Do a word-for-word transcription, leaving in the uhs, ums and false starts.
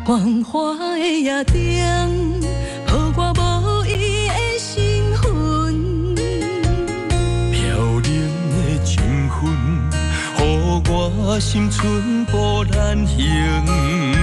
繁华的夜灯，予我无伊的身份。 飘零的情分，予我心存波澜形。